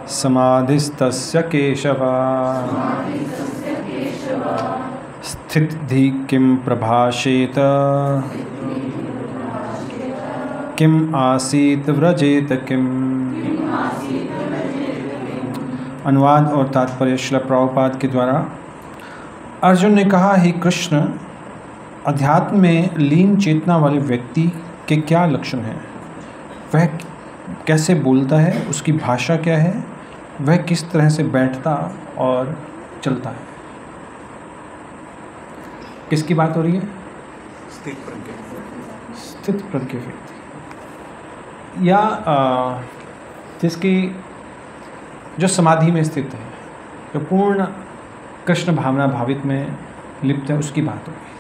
समाधिस्तस्य केशव स्थितिः किं प्रभाषेत किम आसीत व्रजेत किम। अनुवाद और तात्पर्य श्रील प्रभुपाद के द्वारा। अर्जुन ने कहा, हे कृष्ण, अध्यात्म में लीन चेतना वाले व्यक्ति के क्या लक्षण हैं? वह कैसे बोलता है? उसकी भाषा क्या है? वह किस तरह से बैठता और चलता है? किसकी बात हो रही है? स्थित प्रज्ञ व्यक्ति, या जिसकी जो समाधि में स्थित है, जो पूर्ण कृष्ण भावना भावित में लिप्त है, उसकी बात होगी।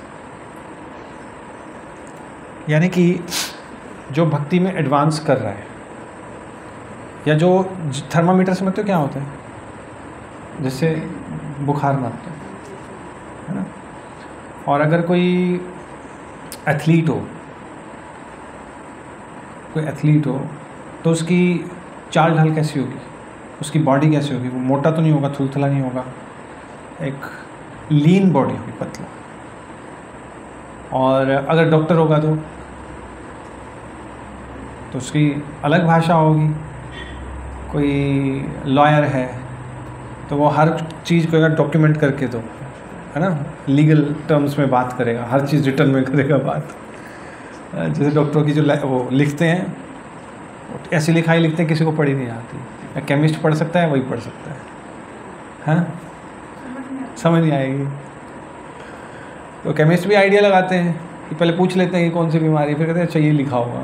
यानी कि जो भक्ति में एडवांस कर रहा है, या जो थर्मामीटर से मतलब क्या होता है, जैसे बुखार मापते है ना। और अगर कोई एथलीट हो तो उसकी चाल ढाल कैसी होगी, उसकी बॉडी कैसी होगी? वो मोटा तो नहीं होगा, थुलथुला नहीं होगा, एक लीन बॉडी होगी, पतला। और अगर डॉक्टर होगा तो उसकी अलग भाषा होगी। कोई लॉयर है तो वो हर चीज़ को अगर डॉक्यूमेंट करके दो, है ना, लीगल टर्म्स में बात करेगा, हर चीज़ रिटर्न में करेगा बात। जैसे डॉक्टरों की जो वो लिखते हैं, ऐसी लिखाई लिखते हैं, किसी को पढ़ी नहीं आती। या केमिस्ट पढ़ सकता है, वही पढ़ सकता है, हाँ, समझ नहीं आएगी। तो केमिस्ट भी आइडिया लगाते हैं कि पहले पूछ लेते हैं कि कौन सी बीमारी, फिर कहते हैं अच्छा ये लिखा होगा।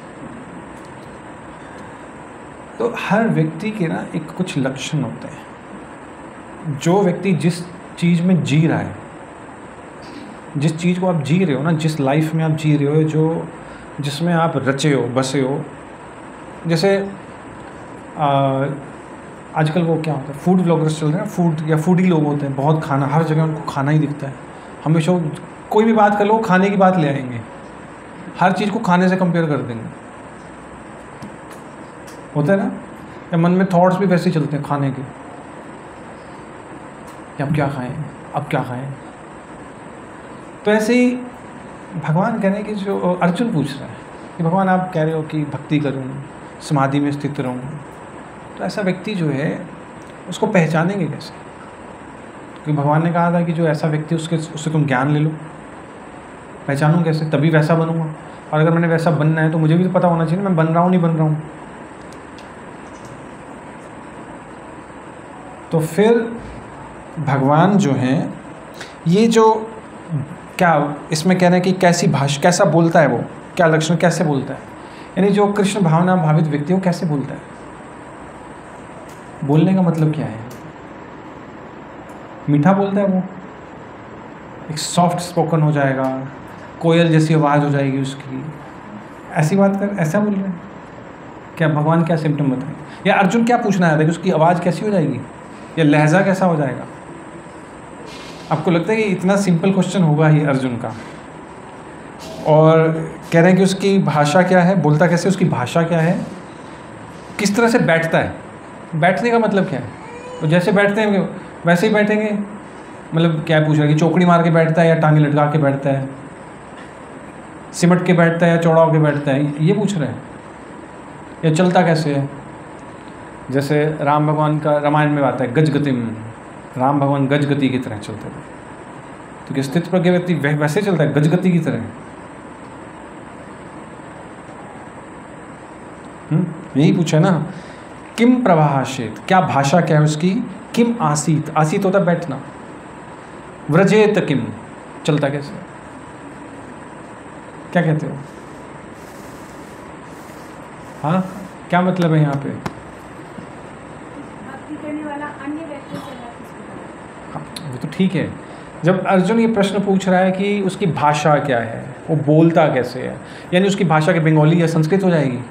तो हर व्यक्ति के ना एक कुछ लक्षण होते हैं। जो व्यक्ति जिस चीज़ में जी रहा है, जिस चीज़ को आप जी रहे हो ना, जिस लाइफ में आप जी रहे हो, जो जिसमें आप रचे हो, बसे हो। जैसे आजकल वो क्या होता है, फूड ब्लॉगर्स चल रहे हैं, फूड या फूडी लोग होते हैं, बहुत खाना, हर जगह उनको खाना ही दिखता है। हमेशा कोई भी बात कर लो, खाने की बात ले आएंगे, हर चीज़ को खाने से कंपेयर कर देंगे, होता है ना। या मन में थॉट्स भी वैसे ही चलते हैं खाने के, कि अब क्या खाएं, अब क्या खाएं। तो ऐसे ही भगवान कह रहे हैं कि जो अर्जुन पूछ रहा है कि भगवान आप कह रहे हो कि भक्ति करूं, समाधि में स्थित रहूं, तो ऐसा व्यक्ति जो है उसको पहचानेंगे कैसे? क्योंकि भगवान ने कहा था कि जो ऐसा व्यक्ति, उससे तुम ज्ञान ले लो। पहचानूं कैसे? तभी वैसा बनूंगा। और अगर मैंने वैसा बनना है तो मुझे भी तो पता होना चाहिए मैं बन रहा हूँ नहीं बन रहा हूँ। तो फिर भगवान जो हैं, ये जो क्या इसमें कह रहे हैं कि कैसी भाषा, कैसा बोलता है वो, क्या लक्षण, कैसे बोलता है। यानी जो कृष्ण भावना भावित व्यक्ति वो कैसे बोलता है, बोलने का मतलब क्या है? मीठा बोलता है वो, एक सॉफ्ट स्पोकन हो जाएगा, कोयल जैसी आवाज़ हो जाएगी उसकी, ऐसी बात कर, ऐसा बोल रहे हैं क्या? भगवान क्या सिम्टम बताएं? या अर्जुन क्या पूछना चाहता है कि उसकी आवाज़ कैसी हो जाएगी, या लहजा कैसा हो जाएगा? आपको लगता है कि इतना सिंपल क्वेश्चन होगा ही अर्जुन का? और कह रहे हैं कि उसकी भाषा क्या है, बोलता कैसे, उसकी भाषा क्या है, किस तरह से बैठता है। बैठने का मतलब क्या है? तो जैसे बैठते हैं वैसे ही बैठेंगे, मतलब क्या पूछ रहा है कि चौकड़ी मार के बैठता है या टांगे लटका के बैठता है, सिमट के बैठता है या चौड़ा होके बैठता है, ये पूछ रहे हैं। या चलता कैसे है? जैसे राम भगवान का रामायण में आता है गजगतिम, राम भगवान गजगति की तरह चलते थे। तो क्या स्थित प्रज्ञ व्यक्ति वैसे चलता है, गजगति की तरह? यही पूछा ना। किम प्रभाषेत, क्या भाषा क्या है उसकी? किम आसीत, आसीत होता बैठना। व्रजेत किम, चलता कैसे? क्या कहते हो? हाँ, क्या मतलब है यहाँ पे? हाँ, वो तो ठीक है। जब अर्जुन ये प्रश्न पूछ रहा है कि उसकी भाषा क्या है, वो बोलता कैसे है, यानी उसकी भाषा के बंगाली या संस्कृत हो जाएगी,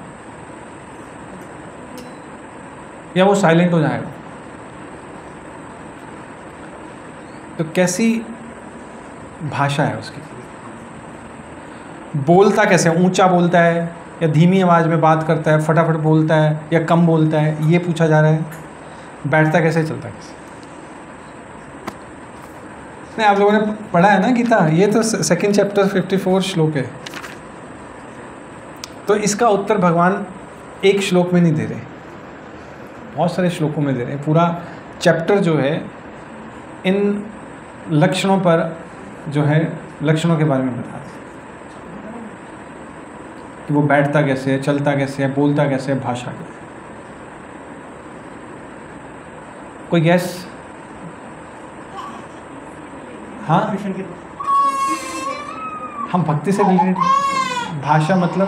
या वो साइलेंट हो जाएगा। तो कैसी भाषा है उसकी? बोलता कैसे? ऊंचा बोलता है या धीमी आवाज़ में बात करता है, फटाफट बोलता है या कम बोलता है, ये पूछा जा रहा है। बैठता कैसे, चलता कैसे? नहीं, आप लोगों ने पढ़ा है ना गीता, ये तो सेकंड चैप्टर 54 श्लोक है। तो इसका उत्तर भगवान एक श्लोक में नहीं दे रहे, बहुत सारे श्लोकों में दे रहे हैं। पूरा चैप्टर जो है इन लक्षणों पर जो है, लक्षणों के बारे में बता रहे कि वो बैठता कैसे है, चलता कैसे है, बोलता कैसे है, भाषा कैसे। कोई गैस? हाँ, हम भक्ति से रिलेटेड। भाषा मतलब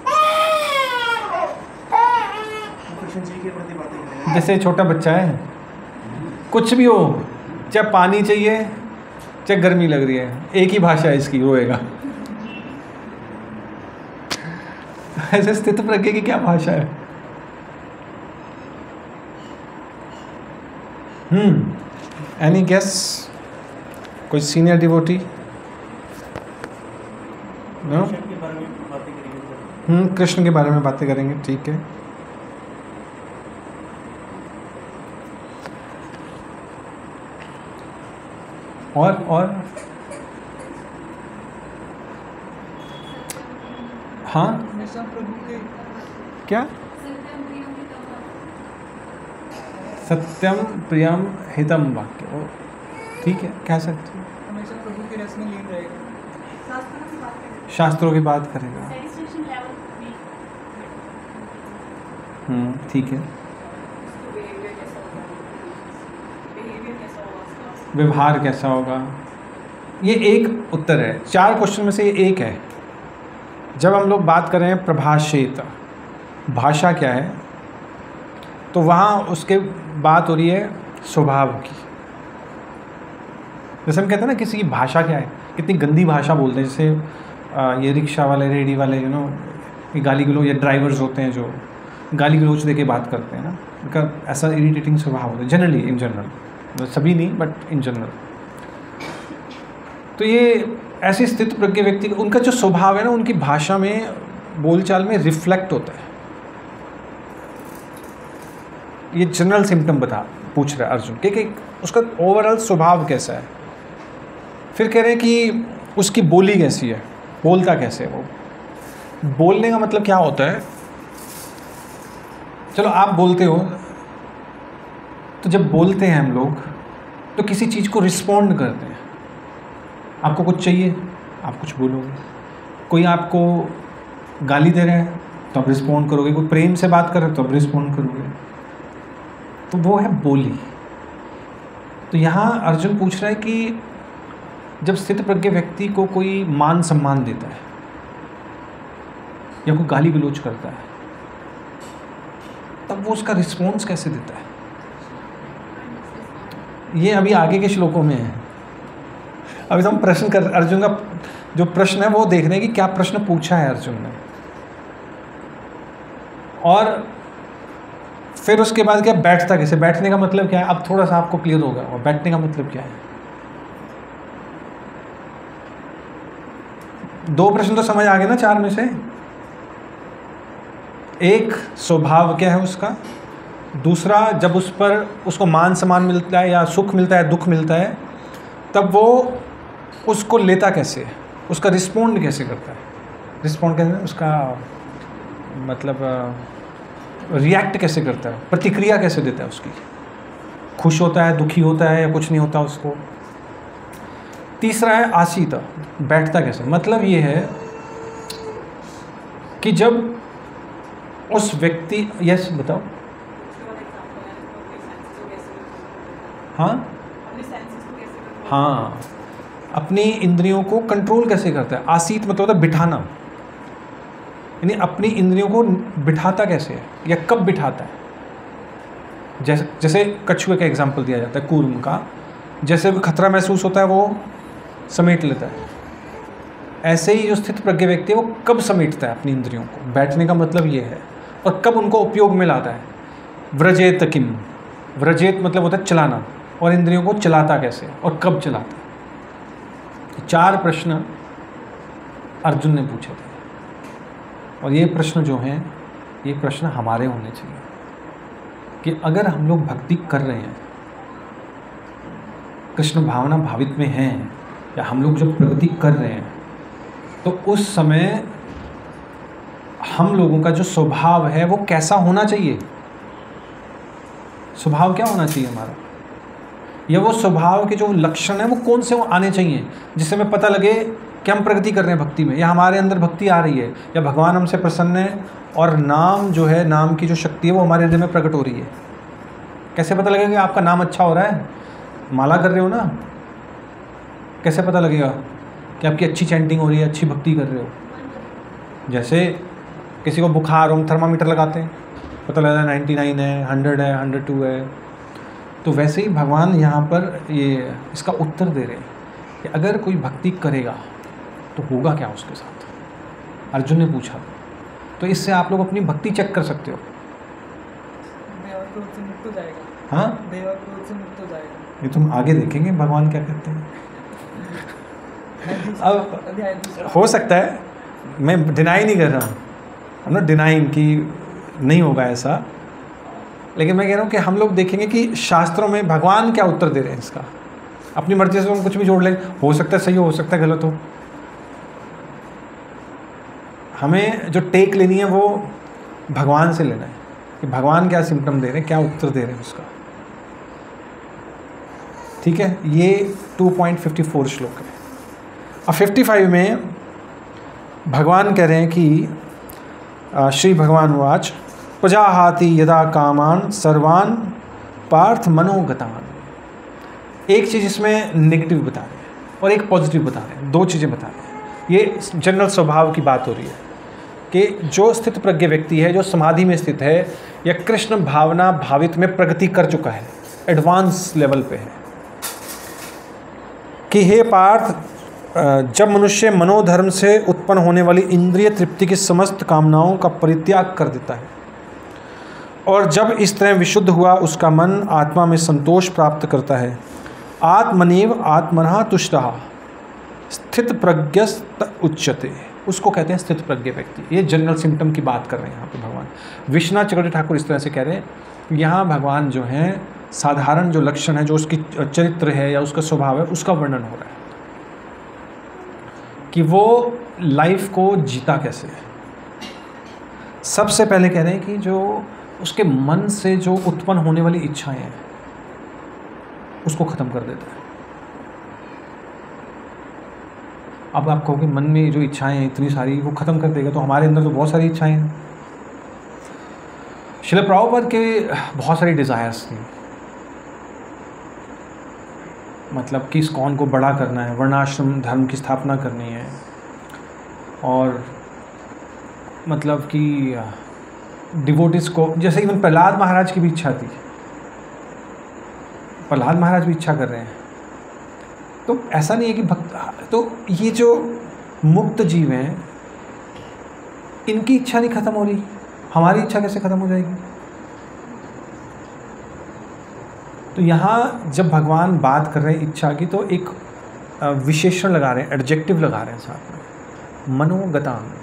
जैसे छोटा बच्चा है, कुछ भी हो, चाहे पानी चाहिए चाहे गर्मी लग रही है, एक ही भाषा है इसकी, रोएगा। ऐसे स्थित प्रज्ञ की क्या भाषा है? Any guess? कोई सीनियर डिवोटी? नो? कृष्ण के बारे में बातें करेंगे, ठीक है। और हाँ, क्या? सत्यम प्रियम हितम वाक्य, ओ ठीक है, कह सकते हो। हमेशा प्रभु के रस में लीन रहेगा, शास्त्रों की बात करेगा। ठीक है। व्यवहार कैसा होगा, ये एक उत्तर है। 4 क्वेश्चन में से ये एक है। जब हम लोग बात कर रहे हैं प्रभाषेत, भाषा क्या है, तो वहाँ उसके बात हो रही है स्वभाव की। जैसे हम कहते हैं ना किसी की भाषा क्या है, कितनी गंदी भाषा बोलते हैं। जैसे ये रिक्शा वाले, रेडी वाले, ये गाली गलोच, या ड्राइवर्स होते हैं जो गाली गलोच दे के बात करते हैं ना, उनका ऐसा इरिटेटिंग स्वभाव होता है जनरली, इन जनरल, सभी नहीं बट इन जनरल। तो ये ऐसी स्थित प्रज्ञ व्यक्ति, उनका जो स्वभाव है ना, उनकी भाषा में, बोलचाल में रिफ्लेक्ट होता है। ये जनरल सिम्टम पूछ रहा है अर्जुन कि उसका ओवरऑल स्वभाव कैसा है। फिर कह रहे हैं कि उसकी बोली कैसी है, बोलता कैसे है वो। बोलने का मतलब क्या होता है? चलो आप बोलते हो, तो जब बोलते हैं हम लोग तो किसी चीज़ को रिस्पॉन्ड करते हैं। आपको कुछ चाहिए, आप कुछ बोलोगे। कोई आपको गाली दे रहा है तो आप रिस्पॉन्ड करोगे। कोई प्रेम से बात कर रहा है तो आप रिस्पॉन्ड करोगे। तो वो है बोली। तो यहाँ अर्जुन पूछ रहा है कि जब स्थित प्रज्ञ व्यक्ति को कोई मान सम्मान देता है या कोई गाली गलौज करता है, तब वो उसका रिस्पॉन्स कैसे देता है? ये अभी आगे के श्लोकों में है। अभी तो हम प्रश्न कर, अर्जुन का जो प्रश्न है वो देख रहे हैं कि क्या प्रश्न पूछा है अर्जुन ने, और फिर उसके बाद क्या, बैठता कैसे, बैठने का मतलब क्या है। अब थोड़ा सा आपको क्लियर होगा और बैठने का मतलब क्या है। 2 प्रश्न तो समझ आ गए ना 4 में से। एक, स्वभाव क्या है उसका। दूसरा, जब उस पर उसको मान सम्मान मिलता है या सुख मिलता है, दुख मिलता है, तब वो उसको लेता कैसे, उसका रिस्पॉन्ड कैसे करता है। रिस्पॉन्ड कैसे, उसका मतलब रिएक्ट कैसे करता है, प्रतिक्रिया कैसे देता है उसकी। खुश होता है, दुखी होता है, या कुछ नहीं होता उसको। तीसरा है आसीत, बैठता कैसे। मतलब ये है कि जब उस व्यक्ति, यस बताओ। हाँ, अपनी इंद्रियों को कंट्रोल कैसे करता है। आसीत मतलब होता है बिठाना, यानी अपनी इंद्रियों को बिठाता कैसे है या कब बिठाता है। जैसे कछुए का एग्जाम्पल दिया जाता है, कूर्म का। जैसे खतरा महसूस होता है वो समेट लेता है, ऐसे ही जो स्थित प्रज्ञ व्यक्ति है वो कब समेटता है अपनी इंद्रियों को। बैठने का मतलब ये है, और कब उनको उपयोग में लाता है। व्रजेत किम, व्रजेत मतलब होता है चलाना, और इंद्रियों को चलाता कैसे और कब चलाता है। 4 प्रश्न अर्जुन ने पूछे थे, और ये प्रश्न जो हैं, ये प्रश्न हमारे होने चाहिए। कि अगर हम लोग भक्ति कर रहे हैं, कृष्ण भावना भावित में हैं, या हम लोग जब प्रगति कर रहे हैं, तो उस समय हम लोगों का जो स्वभाव है वो कैसा होना चाहिए? स्वभाव क्या होना चाहिए हमारा, या वो स्वभाव के जो लक्षण हैं वो कौन से आने चाहिए जिससे हमें पता लगे कि हम प्रगति कर रहे हैं भक्ति में, या हमारे अंदर भक्ति आ रही है, या भगवान हमसे प्रसन्न है और नाम जो है, नाम की जो शक्ति है वो हमारे हृदय में प्रकट हो रही है। कैसे पता लगेगा कि आपका नाम अच्छा हो रहा है? माला कर रहे हो ना, कैसे पता लगेगा कि आपकी अच्छी चैंटिंग हो रही है, अच्छी भक्ति कर रहे हो? जैसे किसी को बुखार हो, हम थर्मामीटर लगाते हैं, पता लगा 99 है, 100 है, 102 है। तो वैसे ही भगवान यहाँ पर ये इसका उत्तर दे रहे हैं कि अगर कोई भक्ति करेगा तो होगा क्या उसके साथ। अर्जुन ने पूछा, तो इससे आप लोग अपनी भक्ति चेक कर सकते हो। देवक्रोध से मुक्त हो जाएगा। हाँ, देवक्रोध से मुक्त हो जाएगा। ये तुम आगे देखेंगे भगवान क्या कहते हैं। अब हो सकता है, मैं डिनाई नहीं कर रहा हूँ, हम नॉट डिनाइंग कि नहीं होगा ऐसा, लेकिन मैं कह रहा हूँ कि हम लोग देखेंगे कि शास्त्रों में भगवान क्या उत्तर दे रहे हैं इसका। अपनी मर्जी से हम कुछ भी जोड़ लेंगे, हो सकता है सही हो सकता है गलत हो। हमें जो टेक लेनी है वो भगवान से लेना है कि भगवान क्या सिम्टम दे रहे हैं, क्या उत्तर दे रहे हैं उसका। ठीक है, ये 2.54 श्लोक है। अब 55 में भगवान कह रहे हैं कि श्री भगवान वाच प्रजाहाति यदा कामान सर्वान पार्थ मनोगतान। एक चीज़ इसमें नेगेटिव बता रहे हैं और एक पॉजिटिव बता रहे हैं, दो चीज़ें बता रहे हैं। ये जनरल स्वभाव की बात हो रही है कि जो स्थित प्रज्ञ व्यक्ति है, जो समाधि में स्थित है या कृष्ण भावना भावित में प्रगति कर चुका है, एडवांस लेवल पे है, कि हे पार्थ, जब मनुष्य मनोधर्म से उत्पन्न होने वाली इंद्रिय तृप्ति की समस्त कामनाओं का परित्याग कर देता है और जब इस तरह विशुद्ध हुआ उसका मन आत्मा में संतोष प्राप्त करता है, आत्मनेव आत्मनः तुष्टः स्थित प्रज्ञस्त उच्यते, उसको कहते हैं स्थित प्रज्ञ व्यक्ति। ये जनरल सिम्टम की बात कर रहे हैं यहाँ पे भगवान। विश्वनाथ चक्रवर्ती ठाकुर इस तरह से कह रहे हैं, यहाँ भगवान जो हैं साधारण जो लक्षण है, जो उसकी चरित्र है या उसका स्वभाव है, उसका वर्णन हो रहा है कि वो लाइफ को जीता कैसे है। सबसे पहले कह रहे हैं कि जो उसके मन से जो उत्पन्न होने वाली इच्छाएं हैं उसको ख़त्म कर देता है। अब आप कहोगे मन में जो इच्छाएं हैं इतनी सारी, वो ख़त्म कर देगा, तो हमारे अंदर तो बहुत सारी इच्छाएं हैं। श्रील प्रभुपाद के बहुत सारी डिज़ायर्स थी, मतलब कि इस्कॉन को बड़ा करना है, वर्णाश्रम धर्म की स्थापना करनी है, और मतलब कि डिवोटिस को, जैसे इवन प्रहलाद महाराज की भी इच्छा थी, प्रहलाद महाराज भी इच्छा कर रहे हैं। तो ऐसा नहीं है कि भक्त, तो ये जो मुक्त जीव हैं इनकी इच्छा नहीं ख़त्म हो रही, हमारी इच्छा कैसे ख़त्म हो जाएगी? तो यहाँ जब भगवान बात कर रहे हैं इच्छा की, तो एक विशेषण लगा रहे हैं, एडजेक्टिव लगा रहे हैं साथ में, मनोगतान।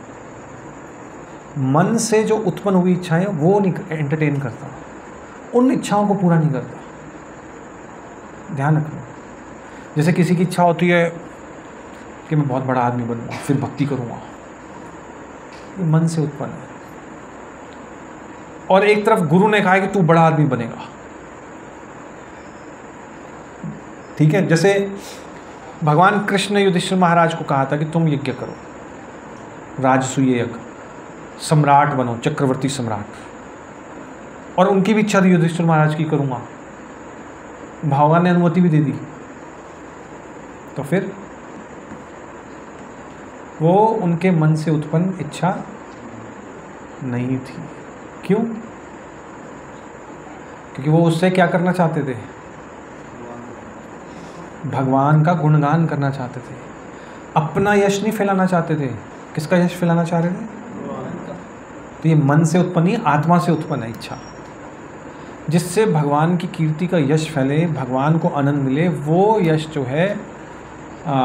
मन से जो उत्पन्न हुई इच्छाएं वो नहीं एंटरटेन करता, उन इच्छाओं को पूरा नहीं करता। ध्यान रखना, जैसे किसी की इच्छा होती है कि मैं बहुत बड़ा आदमी बनूंगा, फिर भक्ति करूंगा, ये मन से उत्पन्न है। और एक तरफ गुरु ने कहा है कि तू बड़ा आदमी बनेगा, ठीक है। जैसे भगवान कृष्ण ने युधिष्ठिर महाराज को कहा था कि तुम यज्ञ करो, राजसूय यज्ञ, सम्राट बनो, चक्रवर्ती सम्राट, और उनकी भी इच्छा थी युधिष्ठिर महाराज की, करूंगा, भगवान ने अनुमति भी दे दी। तो फिर वो उनके मन से उत्पन्न इच्छा नहीं थी। क्यों? क्योंकि वो उससे क्या करना चाहते थे? भगवान का गुणगान करना चाहते थे, अपना यश नहीं फैलाना चाहते थे। किसका यश फैलाना चाह रहे थे? तो ये मन से उत्पन्न नहीं, आत्मा से उत्पन्न है इच्छा, जिससे भगवान की कीर्ति का यश फैले, भगवान को आनंद मिले। वो यश जो है,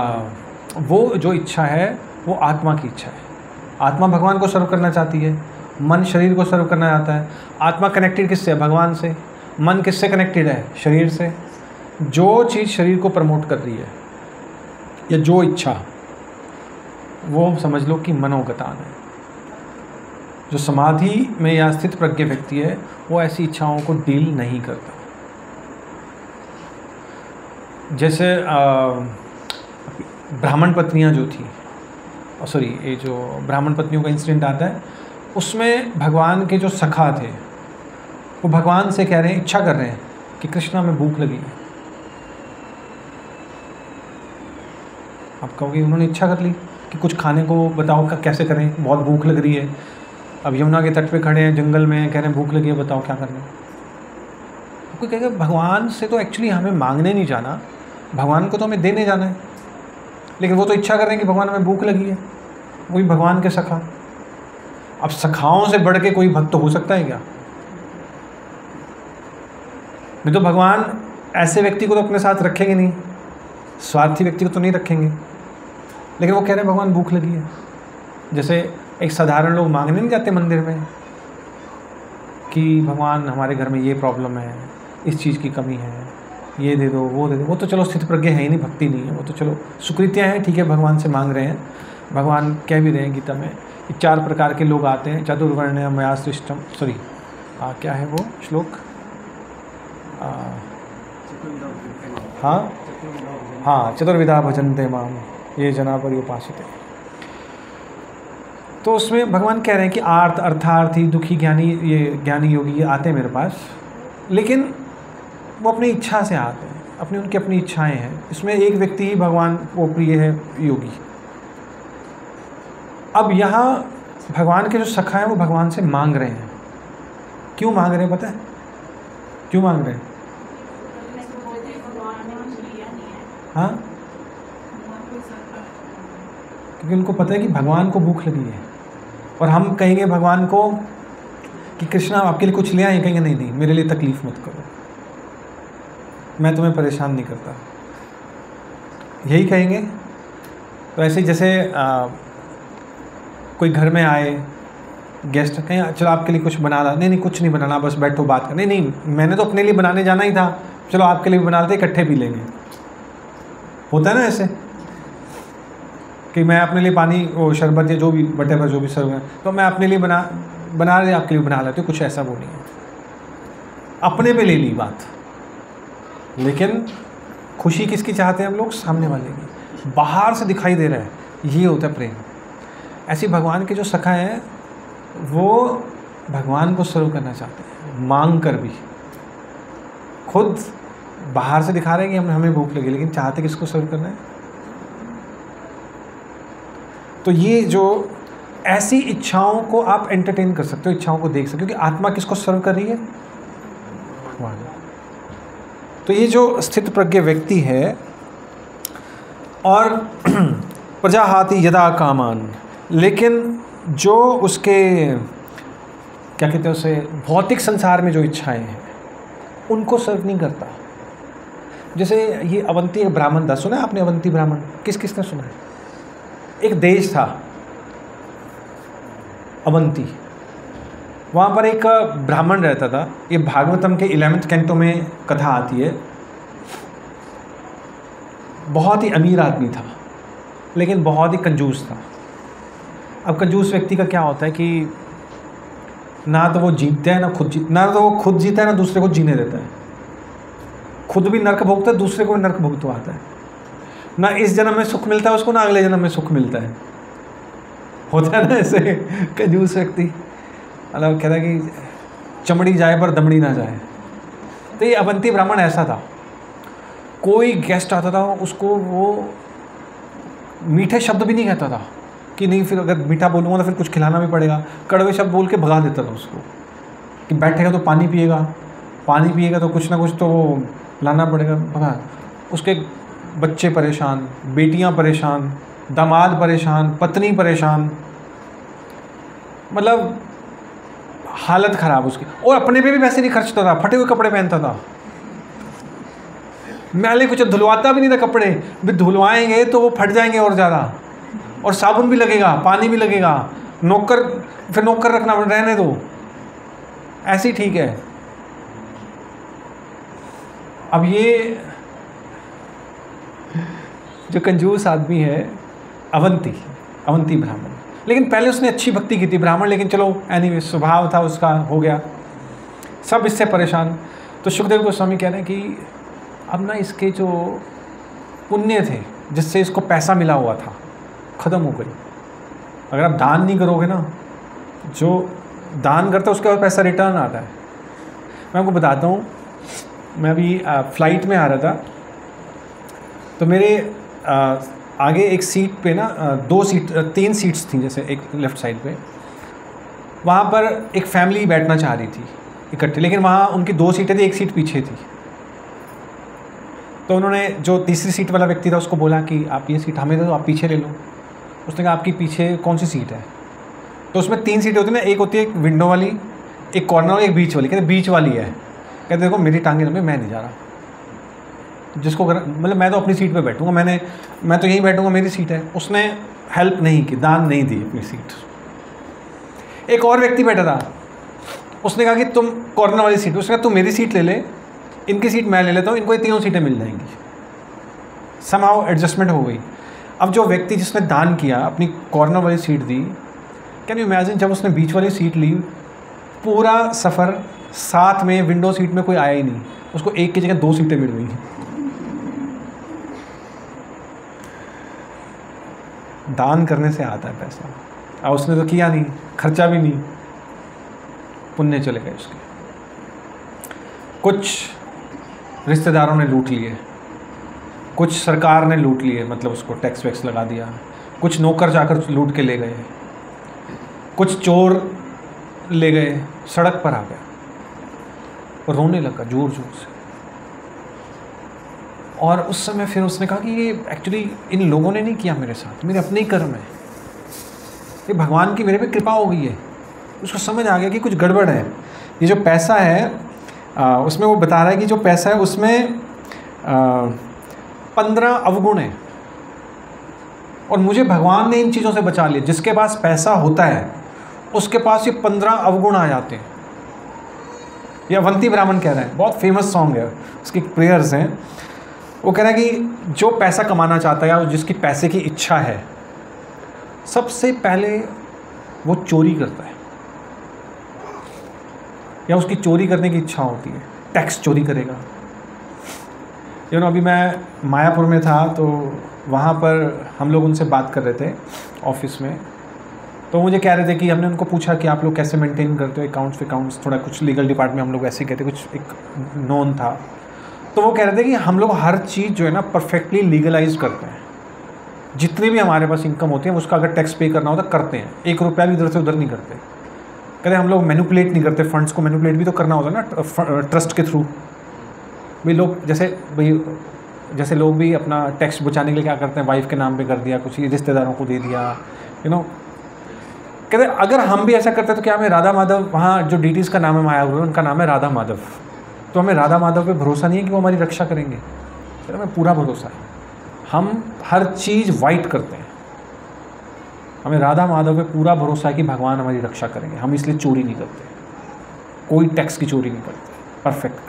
वो जो इच्छा है वो आत्मा की इच्छा है। आत्मा भगवान को सर्व करना चाहती है, मन शरीर को सर्व करना चाहता है। आत्मा कनेक्टेड किससे है? भगवान से। मन किससे कनेक्टेड है? शरीर से। जो चीज़ शरीर को प्रमोट कर रही है या जो इच्छा, वो समझ लो कि मनोगतान है। जो समाधि में या स्थित प्रज्ञ व्यक्ति है वो ऐसी इच्छाओं को डील नहीं करता। जैसे ब्राह्मण पत्नियां जो थी, सॉरी ये जो ब्राह्मण पत्नियों का इंसिडेंट आता है, उसमें भगवान के जो सखा थे वो भगवान से कह रहे हैं, इच्छा कर रहे हैं कि कृष्णा में भूख लगी है। आप कहोगे उन्होंने इच्छा कर ली कि कुछ खाने को बताओ, कैसे करें, बहुत भूख लग रही है। अब यमुना के तट पे खड़े हैं, जंगल में, कह रहे हैं भूख लगी है, बताओ क्या करना है। कोई कहेगा भगवान से तो एक्चुअली हमें मांगने नहीं जाना, भगवान को तो हमें देने जाना है, लेकिन वो तो इच्छा कर रहे हैं कि भगवान हमें भूख लगी है। वही भगवान के सखा। अब सखाओं से बढ़ के कोई भक्त हो सकता है क्या? नहीं तो भगवान ऐसे व्यक्ति को तो अपने साथ रखेंगे नहीं, स्वार्थी व्यक्ति को तो नहीं रखेंगे, लेकिन वो कह रहे हैं भगवान भूख लगी है। जैसे एक साधारण लोग मांगने नहीं जाते मंदिर में कि भगवान हमारे घर में ये प्रॉब्लम है, इस चीज़ की कमी है, ये दे दो, वो दे दो। वो तो चलो स्थित प्रज्ञ है ही नहीं, भक्ति नहीं है, वो तो चलो सुकृतियाँ हैं, ठीक है, भगवान से मांग रहे हैं। भगवान कह भी रहे हैं गीता में, 4 प्रकार के लोग आते हैं, चतुर्वर्ण मया सृष्टम, सॉरी क्या है वो श्लोक, हाँ चतुर्विधा भजन्ते माम ये जना पर्युपासिते। तो उसमें भगवान कह रहे हैं कि आर्थ, अर्थार्थी, दुखी, ज्ञानी, ये ज्ञानी योगी ये आते हैं मेरे पास, लेकिन वो अपनी इच्छा से आते हैं, उनकी अपनी इच्छाएं हैं। इसमें एक व्यक्ति ही भगवान को प्रिय है, योगी। अब यहाँ भगवान के जो सखा हैं वो भगवान से मांग रहे हैं। क्यों मांग रहे हैं पता है? क्यों मांग रहे हैं? हाँ, क्योंकि उनको पता है कि भगवान को भूख लगी है। और हम कहेंगे भगवान को कि कृष्णा आपके लिए कुछ ले आए, कहेंगे नहीं नहीं मेरे लिए तकलीफ़ मत करो, मैं तुम्हें परेशान नहीं करता, यही कहेंगे। तो ऐसे जैसे कोई घर में आए गेस्ट, कहें चलो आपके लिए कुछ बना ला, नहीं नहीं कुछ नहीं बनाना, बस बैठो बात कर, नहीं नहीं मैंने तो अपने लिए बनाने जाना ही था, चलो आपके लिए भी बना लेते, इकट्ठे पी लेंगे। होता है ना ऐसे कि मैं अपने लिए पानी, वो शरबत या जो भी वटेवर जो भी सर्व है, तो मैं अपने लिए बना रहे, आपके लिए बना लेते हो, कुछ ऐसा वो नहीं है, अपने पे ले ली बात। लेकिन खुशी किसकी चाहते हैं हम लोग? सामने वाले की, बाहर से दिखाई दे रहा है, ये होता है प्रेम। ऐसी भगवान के जो सखा हैं वो भगवान को सर्व करना चाहते हैं, मांग कर भी। खुद बाहर से दिखा रहे हैं कि हमें भूख लगी, लेकिन चाहते किसको सर्व करना है? तो ये जो ऐसी इच्छाओं को आप एंटरटेन कर सकते हो, इच्छाओं को देख सकते हो कि आत्मा किसको सर्व कर रही है? भगवान। तो ये जो स्थित प्रज्ञ व्यक्ति है, और प्रजाहाति यदा कामान, लेकिन जो उसके क्या कहते हैं उसे, भौतिक संसार में जो इच्छाएं हैं उनको सर्व नहीं करता। जैसे ये अवंती ब्राह्मण था, सुना है आपने अवंती ब्राह्मण? किसने सुना है? एक देश था अवंती, वहाँ पर एक ब्राह्मण रहता था। ये भागवतम के 11वें कैंटो में कथा आती है। बहुत ही अमीर आदमी था, लेकिन बहुत ही कंजूस था। अब कंजूस व्यक्ति का क्या होता है कि ना तो वो जीतता है, ना तो वो खुद जीता है, ना दूसरे को जीने देता है। खुद भी नर्क भोगता है, दूसरे को भी नर्क भुगतवाता है। ना इस जन्म में सुख मिलता है उसको, ना अगले जन्म में सुख मिलता है। होता है ना ऐसे कंजूस व्यक्ति, मतलब कहता है कि चमड़ी जाए पर दमड़ी ना जाए। तो ये अवंती ब्राह्मण ऐसा था। कोई गेस्ट आता था उसको वो मीठे शब्द भी नहीं कहता था कि नहीं, फिर अगर मीठा बोलूँगा तो फिर कुछ खिलाना भी पड़ेगा। कड़वे शब्द बोल के भगा देता था उसको कि बैठेगा तो पानी पिएगा तो कुछ ना कुछ तो वो लाना पड़ेगा, भगा। उसके बच्चे परेशान, बेटियां परेशान, दामाद परेशान, पत्नी परेशान, मतलब हालत ख़राब उसकी। और अपने पे भी पैसे नहीं खर्चता था, फटे हुए कपड़े पहनता था, मैले कुछ धुलवाता भी नहीं था कपड़े, भी धुलवाएंगे तो वो फट जाएंगे और ज़्यादा, और साबुन भी लगेगा, पानी भी लगेगा। नौकर फिर नौकर रखना, रहने दो, ऐसे ही ठीक है। अब ये जो कंजूस आदमी है अवंती ब्राह्मण, लेकिन पहले उसने अच्छी भक्ति की थी ब्राह्मण, लेकिन चलो एनीवे स्वभाव था उसका, हो गया, सब इससे परेशान। तो सुखदेव गोस्वामी कह रहे हैं कि अब ना इसके जो पुण्य थे जिससे इसको पैसा मिला हुआ था ख़त्म हो गई। अगर आप दान नहीं करोगे ना, जो दान करता है उसके बाद पैसा रिटर्न आता है। मैं आपको बताता हूँ, मैं अभी फ़्लाइट में आ रहा था, तो मेरे आगे एक सीट पे ना 3 सीट्स थी, जैसे एक लेफ़्ट साइड पे, वहाँ पर एक फैमिली बैठना चाह रही थी इकट्ठे, लेकिन वहाँ उनकी 2 सीटें थी, एक सीट पीछे थी। तो उन्होंने जो तीसरी सीट वाला व्यक्ति था उसको बोला कि आप ये सीट हमें दे दो, आप पीछे ले लो। उसने कहा आपकी पीछे कौन सी सीट है? तो उसमें 3 सीटें होती हैं ना, एक होती है एक विंडो वाली, एक कॉर्नर वाली, एक बीच वाली। कहते बीच वाली है। कहते देखो मेरी टांगें लंबी, मैं नहीं जा रहा, जिसको मतलब मैं तो अपनी सीट पे बैठूंगा, मैं तो यहीं बैठूंगा, मेरी सीट है। उसने हेल्प नहीं की, दान नहीं दी अपनी सीट। एक और व्यक्ति बैठा था, उसने कहा कि तुम कॉर्नर वाली सीट, उसने कहा तुम मेरी सीट ले ले, इनकी सीट मैं ले लेता हूँ, इनको ये 3 सीटें मिल जाएंगी। समहाउ एडजस्टमेंट हो गई। अब जो व्यक्ति जिसने दान किया, अपनी कॉर्नर वाली सीट दी, कैन यू इमेजिन, जब उसने बीच वाली सीट ली, पूरा सफ़र साथ में विंडो सीट में कोई आया ही नहीं, उसको एक की जगह 2 सीटें मिल गई। दान करने से आता है पैसा, और उसने तो किया नहीं, खर्चा भी नहीं, पुण्य चले गए उसके। कुछ रिश्तेदारों ने लूट लिए, कुछ सरकार ने लूट लिए, मतलब उसको टैक्स वैक्स लगा दिया, कुछ नौकर जाकर लूट के ले गए, कुछ चोर ले गए, सड़क पर आ गया और रोने लगा ज़ोर ज़ोर से। और उस समय फिर उसने कहा कि ये एक्चुअली इन लोगों ने नहीं किया मेरे साथ, मेरे अपने ही कर्म है, ये भगवान की मेरे पे कृपा हो गई है। उसको समझ आ गया कि कुछ गड़बड़ है। ये जो पैसा है उसमें वो बता रहा है कि जो पैसा है उसमें 15 अवगुण हैं, और मुझे भगवान ने इन चीज़ों से बचा लिया। जिसके पास पैसा होता है उसके पास ये 15 अवगुण आ जाते हैं। ये अवंती ब्राह्मण कह रहे हैं, बहुत फेमस सॉन्ग है, उसकी प्रेयर्स हैं। वो कह रहा है कि जो पैसा कमाना चाहता है या जिसकी पैसे की इच्छा है, सबसे पहले वो चोरी करता है, या उसकी चोरी करने की इच्छा होती है, टैक्स चोरी करेगा। अभी मैं मायापुर में था, तो वहाँ पर हम लोग उनसे बात कर रहे थे ऑफिस में। तो मुझे कह रहे थे कि हमने उनको पूछा कि आप लोग कैसे मेंटेन करते हो अकाउंट्स, थोड़ा कुछ लीगल डिपार्टमेंट हम लोग ऐसे कहते, कुछ एक नोन था। तो वो कह रहे थे कि हम लोग हर चीज़ जो है ना परफेक्टली लीगलाइज करते हैं। जितनी भी हमारे पास इनकम होती है उसका अगर टैक्स पे करना होता करते हैं, 1 रुपया भी इधर से उधर नहीं करते। कहते हम लोग मैनिपुलेट नहीं करते, फंड्स को मैनिपुलेट भी तो करना होता है ना ट्रस्ट के थ्रू। भाई लोग जैसे लोग भी अपना टैक्स बचाने के लिए क्या करते हैं, वाइफ के नाम पे कर दिया, कुछ रिश्तेदारों को दे दिया, कहते अगर हम भी ऐसा करते तो क्या हमें राधा माधव, वहाँ जो डीटीज़ का नाम है माया हुए उनका नाम है राधा माधव, तो हमें राधा माधव पे भरोसा नहीं है कि वो हमारी रक्षा करेंगे? कहते हमें पूरा भरोसा है, हम हर चीज़ वाइट करते हैं, हमें राधा माधव पे पूरा भरोसा है कि भगवान हमारी रक्षा करेंगे, हम इसलिए चोरी नहीं करते, कोई टैक्स की चोरी नहीं करते, परफेक्ट।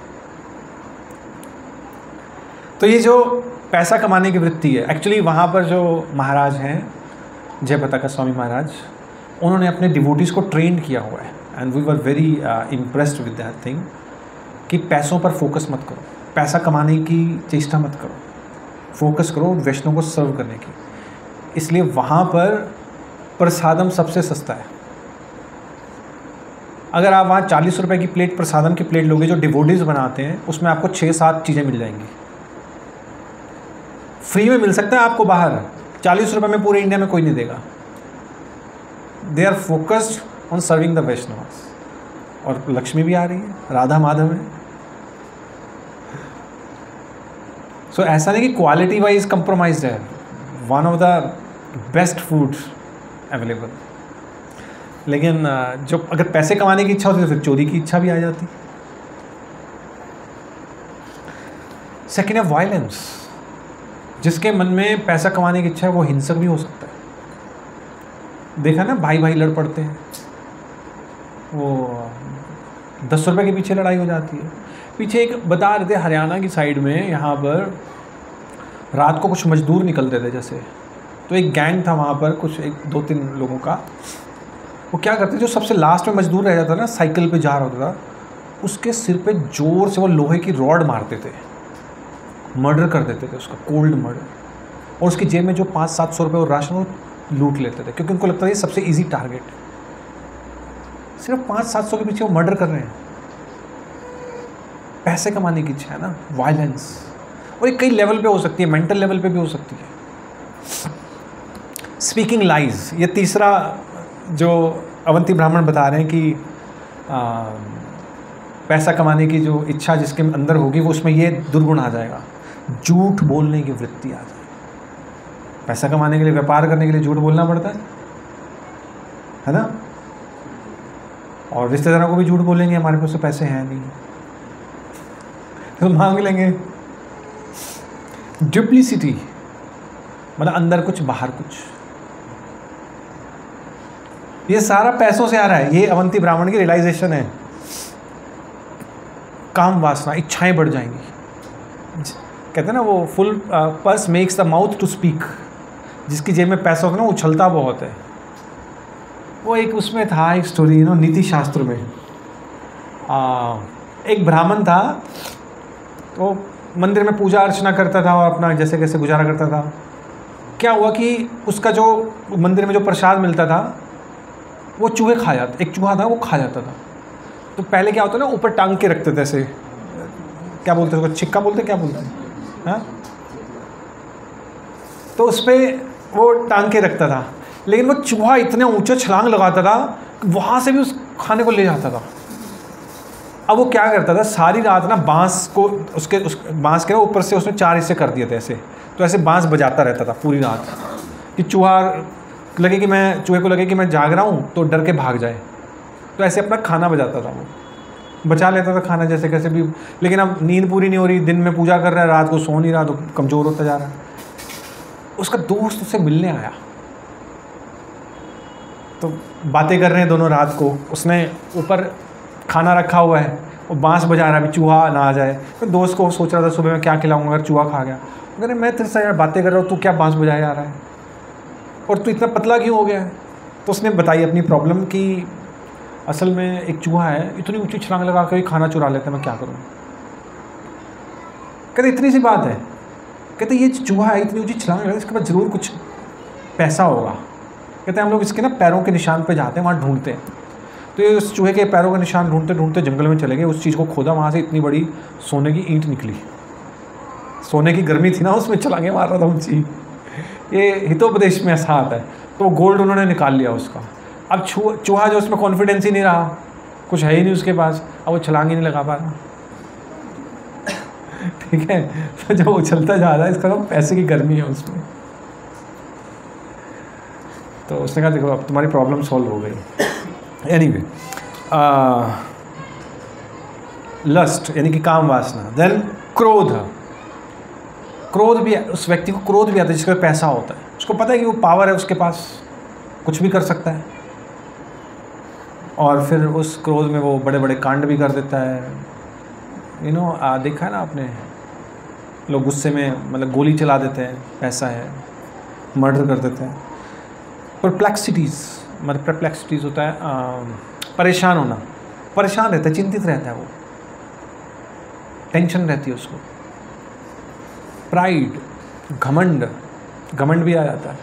तो ये जो पैसा कमाने की वृत्ति है, एक्चुअली वहाँ पर जो महाराज हैं जय पताका स्वामी महाराज, उन्होंने अपने डिवोटीज़ को ट्रेन किया हुआ है, and we were very impressed with that thing कि पैसों पर फोकस मत करो, पैसा कमाने की चेष्टा मत करो, फोकस करो वैष्णव को सर्व करने की। इसलिए वहाँ पर प्रसादम सबसे सस्ता है। अगर आप वहाँ 40 रुपये की प्लेट प्रसादम की प्लेट लोगे जो डिवोटीज़ बनाते हैं, उसमें आपको 6-7 चीज़ें मिल जाएंगी, फ्री में मिल सकता है आपको बाहर। 40 रुपये में पूरे इंडिया में कोई नहीं देगा। They are focused on serving the Vaishnavs. और लक्ष्मी भी आ रही है, राधा माधव है। सो ऐसा नहीं कि क्वालिटी वाइज कंप्रोमाइज्ड है, one of the best food available. लेकिन जो अगर पैसे कमाने की इच्छा होती तो फिर चोरी की इच्छा भी आ जाती। सेकेंड है वायलेंस। जिसके मन में पैसा कमाने की इच्छा है वो हिंसक भी हो सकता है। देखा ना, भाई भाई लड़ पड़ते हैं, वो 10 रुपये के पीछे लड़ाई हो जाती है। पीछे एक बता रहे थे हरियाणा की साइड में, यहाँ पर रात को कुछ मजदूर निकलते थे जैसे, तो एक गैंग था वहाँ पर, कुछ 2-3 लोगों का। वो क्या करते, जो सबसे लास्ट में मजदूर रह जाता ना, साइकिल पे जा रहा होता था, उसके सिर पे जोर से वो लोहे की रॉड मारते थे, मर्डर कर देते थे उसका, कोल्ड मर्डर। और उसकी जेब में जो 500-700 रुपये और राशन वो लूट लेते थे, क्योंकि उनको लगता था ये सबसे ईजी टारगेट। सिर्फ 500-700 के पीछे वो मर्डर कर रहे हैं। पैसे कमाने की इच्छा है ना, वायलेंस। और ये कई लेवल पे हो सकती है, मेंटल लेवल पे भी हो सकती है। स्पीकिंग लाइज, ये तीसरा जो अवंती ब्राह्मण बता रहे हैं कि पैसा कमाने की जो इच्छा जिसके अंदर होगी वो उसमें ये दुर्गुण आ जाएगा, झूठ बोलने की वृत्ति आ जाएगी। पैसा कमाने के लिए, व्यापार करने के लिए झूठ बोलना पड़ता है ना। और रिश्तेदारों को भी झूठ बोलेंगे, हमारे पास तो पैसे हैं नहीं, तो मांग लेंगे। डुप्लिसिटी मतलब अंदर कुछ बाहर कुछ, ये सारा पैसों से आ रहा है। ये अवंती ब्राह्मण की रियलाइजेशन है। काम वासना, इच्छाएं बढ़ जाएंगी। कहते हैं ना वो full purse makes the mouth to speak. जिसकी जेब में पैसा होता है ना, उछलता बहुत है। वो एक उसमें था एक स्टोरी नीति शास्त्र में, एक ब्राह्मण था, तो मंदिर में पूजा अर्चना करता था और अपना जैसे कैसे गुजारा करता था। क्या हुआ कि उसका जो मंदिर में जो प्रसाद मिलता था वो चूहे खा जाते, एक चूहा था वो खा जाता था। तो पहले क्या होता है ना, ऊपर टांग के रखते थे ऐसे, क्या बोलते हैं उसको, छिक्का बोलते, क्या बोलते हैं, हाँ। तो उस पर वो टांग के रखता था, लेकिन वो चूहा इतने ऊंचे छलांग लगाता था वहाँ से भी उस खाने को ले जाता था। अब वो क्या करता था, सारी रात ना बांस को उस बांस के ऊपर से उसने 4 हिस्से कर दिए थे ऐसे, तो ऐसे बांस बजाता रहता था पूरी रात कि चूहे को लगे कि मैं जाग रहा हूँ तो डर के भाग जाए। तो ऐसे अपना खाना बजाता था, वो बचा लेता था खाना जैसे कैसे भी। लेकिन अब नींद पूरी नहीं हो रही, दिन में पूजा कर रहा है, रात को सो नहीं रहा, तो कमज़ोर होता जा रहा है। उसका दोस्त उससे मिलने आया, तो बातें कर रहे हैं दोनों रात को। उसने ऊपर खाना रखा हुआ है, वो बांस बजा रहा है, अभी चूहा ना आ जाए। तो दोस्त को सोच रहा था सुबह में क्या खिलाऊंगा अगर चूहा खा गया। अगर मैं तेरे से यार बातें कर रहा हूँ, तू क्या बांस बजाया जा रहा है और तू इतना पतला क्यों हो गया है। तो उसने बताई अपनी प्रॉब्लम कि असल में एक चूहा है, इतनी ऊंची छलांग लगा कर खाना चुरा लेता है, मैं क्या करूँ। कहते इतनी सी बात है, कहते ये चूहा है इतनी ऊंची छलांग लगा, इसके बाद ज़रूर कुछ पैसा होगा। कहते हैं हम लोग इसके ना पैरों के निशान पे जाते हैं, वहाँ ढूंढते हैं। तो ये उस चूहे के पैरों के निशान ढूंढते ढूंढते जंगल में चले गए, उस चीज़ को खोदा, वहाँ से इतनी बड़ी सोने की ईंट निकली। सोने की गर्मी थी ना, उसमें छलांगे मार रहा था ऊँची। ये हितोपदेश में ऐसा आता है। तो गोल्ड उन्होंने निकाल लिया उसका। अब चूहा जो उसमें कॉन्फिडेंस ही नहीं रहा, कुछ है ही नहीं उसके पास, अब वो छलांग ही नहीं लगा पा रहा। ठीक है, तो जब उछलता जा रहा है, इसका नाम पैसे की गर्मी है उसमें। तो उसने कहा देखो अब तुम्हारी प्रॉब्लम सॉल्व हो गई। एनीवे, लस्ट यानी कि काम वासना। देन क्रोध। क्रोध भी, उस व्यक्ति को क्रोध भी आता है जिसके पास पैसा होता है। उसको पता है कि वो पावर है उसके पास, कुछ भी कर सकता है, और फिर उस क्रोध में वो बड़े बड़े कांड भी कर देता है। देखा है ना आपने, लोग गुस्से में मतलब गोली चला देते हैं, पैसा है, मर्डर कर देते हैं। परप्लेक्सिटीज़ मतलब परप्लेक्सिटीज़ होता है परेशान होना, परेशान रहता है, चिंतित रहता है, वो टेंशन रहती है उसको। प्राइड, घमंड भी आ जाता है,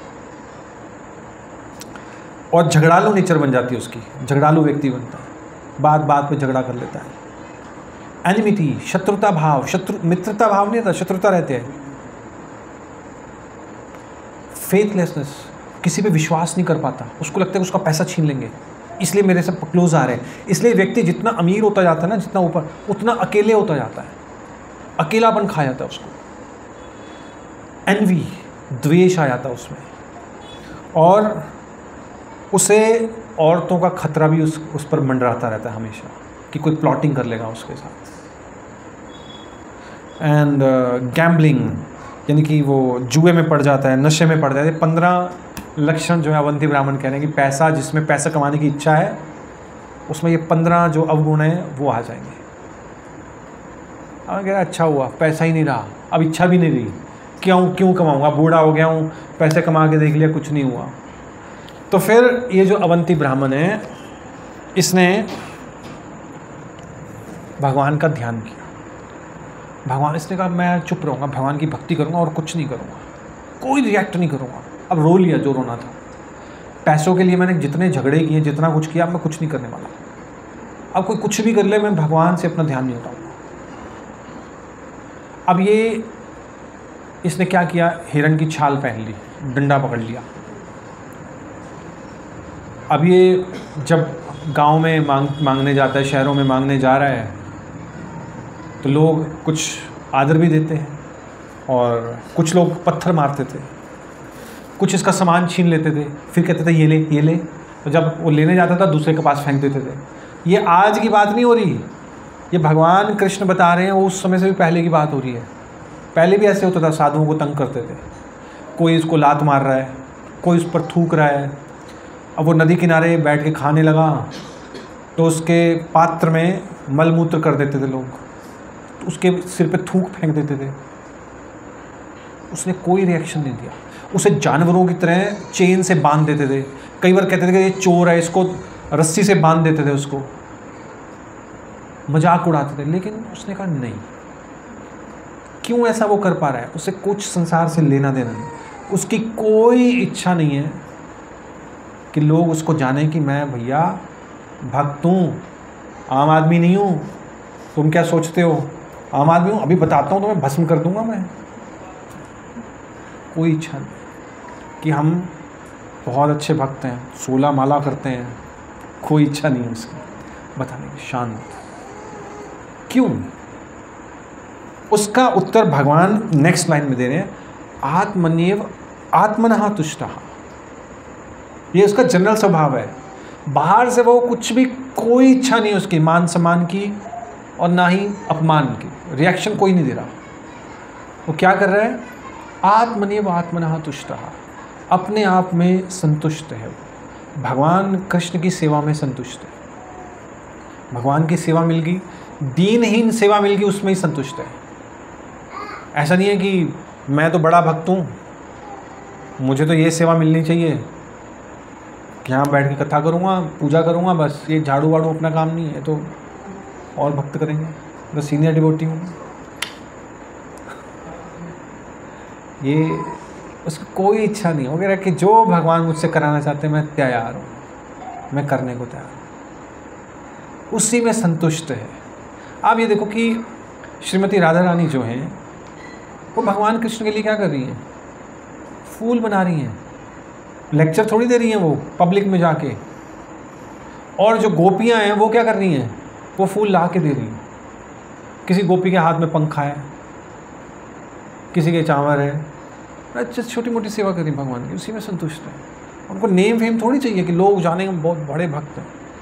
और झगड़ालू नेचर बन जाती है उसकी, झगड़ालू व्यक्ति बनता है, बात बात पे झगड़ा कर लेता है। एनिमिटी, शत्रुता भाव, मित्रता भाव नहीं रहता, शत्रुता रहते हैं। फेथलेसनेस, किसी पे विश्वास नहीं कर पाता, उसको लगता है उसका पैसा छीन लेंगे, इसलिए मेरे से क्लोज आ रहे हैं। इसलिए व्यक्ति जितना अमीर होता जाता है ना, जितना ऊपर, उतना अकेले होता जाता है, अकेलापन खा जाता है उसको। एनवी, द्वेष आ जाता है उसमें, और उसे औरतों का खतरा भी उस पर मंडराता रहता है हमेशा कि कोई प्लॉटिंग कर लेगा उसके साथ। एंड गैम्बलिंग, यानी कि वो जुए में पड़ जाता है, नशे में पड़ जाता है। 15 लक्षण जो है अवंती ब्राह्मण कह रहे हैं कि पैसा, जिसमें पैसा कमाने की इच्छा है, उसमें ये 15 जो अवगुण हैं वो आ जाएंगे। अब कह रहा अच्छा हुआ, पैसा ही नहीं रहा, अब इच्छा भी नहीं रही, क्यों कमाऊँगा, बूढ़ा हो गया हूँ, पैसे कमा के देख लिया, कुछ नहीं हुआ। तो फिर ये जो अवंती ब्राह्मण है, इसने भगवान का ध्यान किया। भगवान, इसने कहा मैं चुप रहूँगा, भगवान की भक्ति करूँगा और कुछ नहीं करूँगा, कोई रिएक्ट नहीं करूँगा। अब रो लिया जो रोना था। पैसों के लिए मैंने जितने झगड़े किए, जितना कुछ किया, अब मैं कुछ नहीं करने वाला। अब कोई कुछ भी कर ले, मैं भगवान से अपना ध्यान नहीं हटाऊँगा। अब ये इसने क्या किया, हिरण की छाल पहन ली, डंडा पकड़ लिया। अब ये जब गांव में मांगने जाता है, शहरों में मांगने जा रहा है, तो लोग कुछ आदर भी देते हैं और कुछ लोग पत्थर मारते थे, कुछ इसका सामान छीन लेते थे, फिर कहते थे ये ले ये ले। तो जब वो लेने जाता था दूसरे के पास फेंक देते थे। ये आज की बात नहीं हो रही, ये भगवान कृष्ण बता रहे हैं, वो उस समय से भी पहले की बात हो रही है। पहले भी ऐसे होता था, साधुओं को तंग करते थे, कोई इसको लात मार रहा है, कोई उस पर थूक रहा है। अब वो नदी किनारे बैठ के खाने लगा तो उसके पात्र में मलमूत्र कर देते थे लोग, तो उसके सिर पे थूक फेंक देते थे। उसने कोई रिएक्शन नहीं दिया। उसे जानवरों की तरह चेन से बांध देते थे। कई बार कहते थे कि ये चोर है, इसको रस्सी से बांध देते थे, उसको मजाक उड़ाते थे। लेकिन उसने कहा नहीं। क्यों ऐसा वो कर पा रहा है? उसे कुछ संसार से लेना देना नहीं। उसकी कोई इच्छा नहीं है कि लोग उसको जाने कि मैं भैया भक्त हूँ, आम आदमी नहीं हूँ। तुम क्या सोचते हो, आम आदमी हूँ, अभी बताता हूँ तुम्हें, भस्म कर दूंगा मैं। कोई इच्छा नहीं कि हम बहुत अच्छे भक्त हैं, 16 माला करते हैं, कोई इच्छा नहीं है उसकी बताने की। शांत। क्यों? उसका उत्तर भगवान नेक्स्ट लाइन में दे रहे हैं, आत्मन्येव आत्मनः तुष्टः। ये उसका जनरल स्वभाव है। बाहर से वो कुछ भी, कोई इच्छा नहीं उसकी मान सम्मान की और ना ही अपमान की, रिएक्शन कोई नहीं दे रहा। वो क्या कर रहा है? आत्मन्येव आत्मनः तुष्टः, अपने आप में संतुष्ट है। भगवान कृष्ण की सेवा में संतुष्ट है। भगवान की सेवा मिल गई, दीनहीन सेवा मिल गई, उसमें ही संतुष्ट है। ऐसा नहीं है कि मैं तो बड़ा भक्त हूँ, मुझे तो ये सेवा मिलनी चाहिए कि यहाँ बैठ के कथा करूँगा, पूजा करूँगा, बस ये झाड़ू वाड़ू अपना काम नहीं है, तो और भक्त करेंगे, मैं सीनियर डिवोटी हूँ। ये उसको कोई इच्छा नहीं हो गया कि जो भगवान मुझसे कराना चाहते हैं मैं तैयार हूँ, मैं करने को तैयार हूँ, उसी में संतुष्ट है। आप ये देखो कि श्रीमती राधा रानी जो हैं वो भगवान कृष्ण के लिए क्या कर रही हैं? फूल बना रही हैं, लेक्चर थोड़ी दे रही हैं वो पब्लिक में जाके। और जो गोपियाँ हैं वो क्या कर रही हैं? वो फूल ला के दे रही हैं। किसी गोपी के हाथ में पंखा है, किसी के चावल है, अच्छा छोटी मोटी सेवा करी भगवान की, उसी में संतुष्ट है। उनको नेम फेम थोड़ी चाहिए कि लोग जाने के बहुत बड़े भक्त हैं।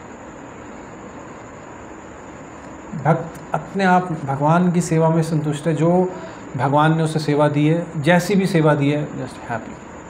भक्त अपने आप भगवान की सेवा में संतुष्ट है। जो भगवान ने उसे सेवा दी है, जैसी भी सेवा दी है, जस्ट हैप्पी।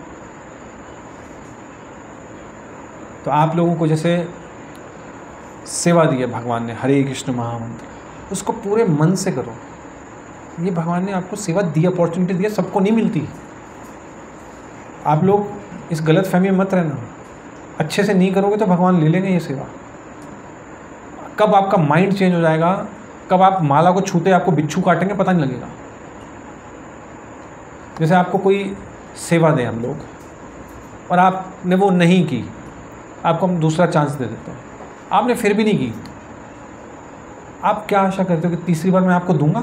तो आप लोगों को जैसे सेवा दी है भगवान ने, हरे कृष्ण महामंत्र, उसको पूरे मन से करो। ये भगवान ने आपको सेवा दी, अपॉर्चुनिटी दी है, सबको नहीं मिलती। आप लोग इस गलत फहमी में मत रहना। अच्छे से नहीं करोगे तो भगवान ले लेंगे ये सेवा। कब आपका माइंड चेंज हो जाएगा, कब आप माला को छूते आपको बिच्छू काटेंगे पता नहीं लगेगा। जैसे आपको कोई सेवा दें हम लोग और आपने वो नहीं की, आपको हम दूसरा चांस दे देते हैं, आपने फिर भी नहीं की, आप क्या आशा करते हो कि तीसरी बार मैं आपको दूंगा?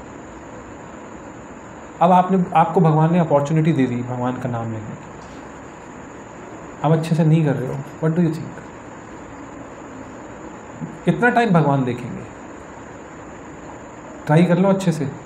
अब आपको भगवान ने अपॉर्चुनिटी दे दी भगवान का नाम लेने की, अब अच्छे से नहीं कर रहे हो, व्हाट डू यू थिंक? कितना टाइम भगवान देखेंगे? ट्राई कर लो अच्छे से।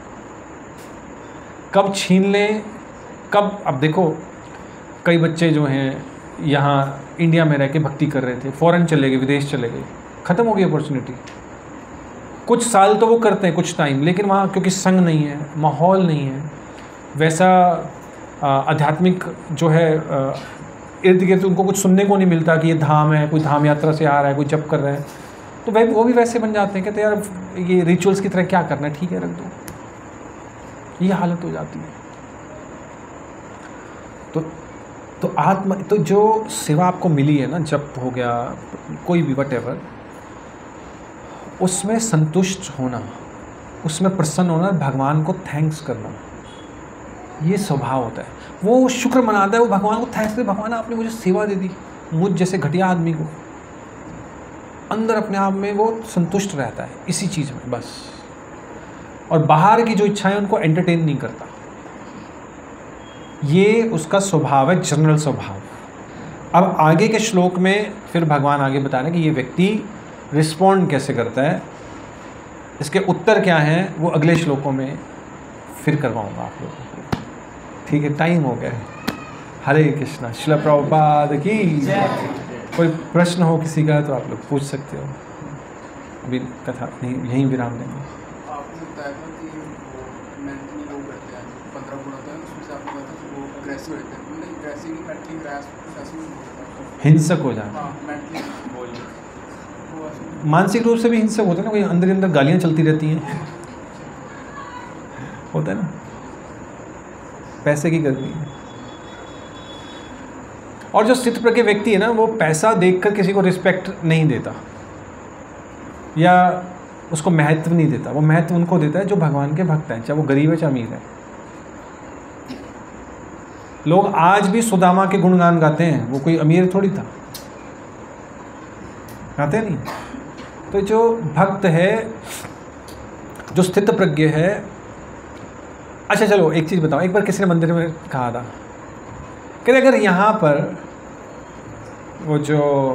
कब छीन लें, कब? अब देखो कई बच्चे जो हैं यहाँ इंडिया में रह के भक्ति कर रहे थे, फ़ॉरेन चले गए, विदेश चले गए, ख़त्म हो गई अपॉर्चुनिटी। कुछ साल तो वो करते हैं, कुछ टाइम, लेकिन वहाँ क्योंकि संग नहीं है, माहौल नहीं है, वैसा आध्यात्मिक जो है इर्द गिर्द उनको कुछ सुनने को नहीं मिलता कि ये धाम है, कोई धाम यात्रा से आ रहा है, कोई जप कर रहा है, तो वह वो भी वैसे बन जाते हैं, कहते हैं यार ये रिचुअल्स की तरह क्या करना है, ठीक है रख दो। ये हालत हो जाती है। तो जो सेवा आपको मिली है ना, जप हो गया, कोई भी वटेवर, उसमें संतुष्ट होना, उसमें प्रसन्न होना, भगवान को थैंक्स करना, ये स्वभाव होता है। वो शुक्र मनाता है, वो भगवान को थैंक्स दे, भगवान आपने मुझे सेवा दे दी, मुझ जैसे घटिया आदमी को। अंदर अपने आप में वो संतुष्ट रहता है इसी चीज़ में बस, और बाहर की जो इच्छाएं उनको एंटरटेन नहीं करता। ये उसका स्वभाव है, जनरल स्वभाव। अब आगे के श्लोक में फिर भगवान आगे बता रहे हैं कि ये व्यक्ति रिस्पॉन्ड कैसे करता है, इसके उत्तर क्या हैं, वो अगले श्लोकों में फिर करवाऊंगा आप लोगों को। ठीक है, टाइम हो गया है। हरे कृष्णा। श्रील प्रभुपाद की। कोई प्रश्न हो किसी का तो आप लोग पूछ सकते हो। अभी कथा नहीं, यहीं विराम देंगे। आपने बताया था कि वो मेंटली लोग रहते हैं, 15 गुण होते हैं, उसमें से आपने बताया था वो अग्रेसिव रहते हैं, नहीं अग्रेसिव नहीं, मेंटली हिंसक हो जाए, मानसिक रूप से भी हिंसक होते हैं ना, कोई अंदर अंदर गालियाँ चलती रहती हैं, होता है ना, पैसे की गर्मी है। और जो स्थित प्रज्ञ व्यक्ति है ना, वो पैसा देखकर किसी को रिस्पेक्ट नहीं देता या उसको महत्व नहीं देता। वो महत्व उनको देता है जो भगवान के भक्त हैं, चाहे वो गरीब है चाहे अमीर है। लोग आज भी सुदामा के गुणगान गाते हैं, वो कोई अमीर थोड़ी था, गाते नहीं। तो जो भक्त है, जो स्थित प्रज्ञ है, अच्छा चलो एक चीज़ बताओ। एक बार किसी ने मंदिर में कहा था कि अगर यहाँ पर वो जो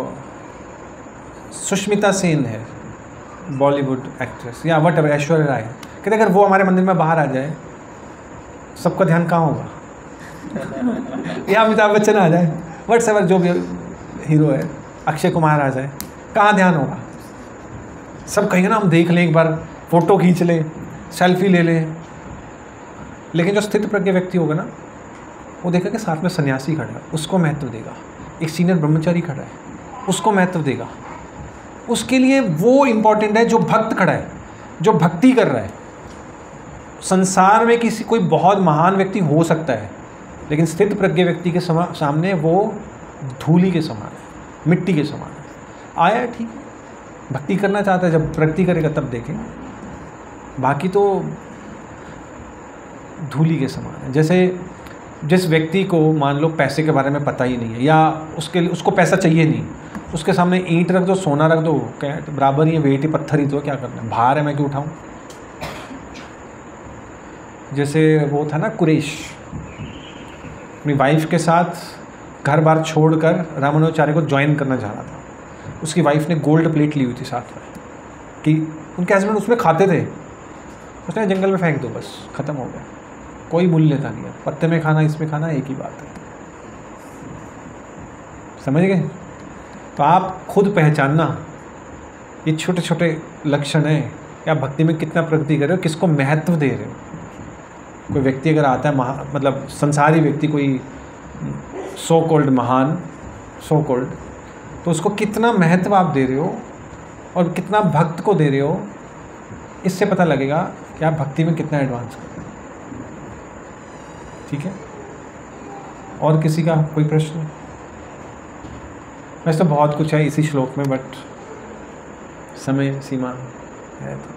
सुष्मिता सेन है, बॉलीवुड एक्ट्रेस, या वट एवर, ऐश्वर्या राय, कहते अगर वो हमारे मंदिर में बाहर आ जाए, सबका ध्यान कहाँ होगा? या अमिताभ बच्चन आ जाए, वट्स एवर जो भी हीरो है, अक्षय कुमार आ जाए, कहाँ ध्यान होगा? सब कहेंगे ना हम देख लें, एक बार फ़ोटो खींच लें, सेल्फी ले लें। लेकिन जो स्थित प्रज्ञ व्यक्ति होगा ना, वो देखा कि साथ में सन्यासी खड़ा है, उसको महत्व देगा। एक सीनियर ब्रह्मचारी खड़ा है, उसको महत्व देगा। उसके लिए वो इम्पॉर्टेंट है जो भक्त खड़ा है, जो भक्ति कर रहा है। संसार में किसी कोई बहुत महान व्यक्ति हो सकता है, लेकिन स्थित प्रज्ञ व्यक्ति के सामने वो धूली के समान है, मिट्टी के समान है। आया ठीक है, भक्ति करना चाहता है, जब प्रगति करेगा तब देखेंगे। बाकी तो धूली के समान है। जैसे जिस व्यक्ति को मान लो पैसे के बारे में पता ही नहीं है, या उसको पैसा चाहिए नहीं, उसके सामने ईंट रख दो, सोना रख दो, क्या बराबर ही है, वेट ही पत्थर ही तो, क्या करना है, भार है, मैं क्यों उठाऊं? जैसे वो था ना कुरेश, अपनी वाइफ के साथ घर बार छोड़कर रामानुजाचार्य को ज्वाइन करना चाह रहा था। उसकी वाइफ ने गोल्ड प्लेट ली हुई थी साथ में, कि उनके हस्बैंड उसमें खाते थे, उसने जंगल में फेंक दो, बस ख़त्म हो गया, कोई मूल्य लेता नहीं है। पत्ते में खाना, इसमें खाना, एक ही बात है। समझ गए? तो आप खुद पहचानना, ये छोटे छोटे लक्षण हैं, या भक्ति में कितना प्रगति कर रहे हो, किसको महत्व दे रहे हो। कोई व्यक्ति अगर आता है, मतलब संसारी व्यक्ति, कोई सो कॉल्ड महान, सो कॉल्ड, तो उसको कितना महत्व आप दे रहे हो और कितना भक्त को दे रहे हो, इससे पता लगेगा कि आप भक्ति में कितना एडवांस कर रहे हो। ठीक है? और किसी का कोई प्रश्न? वैसे तो बहुत कुछ है इसी श्लोक में, बट समय सीमा है तो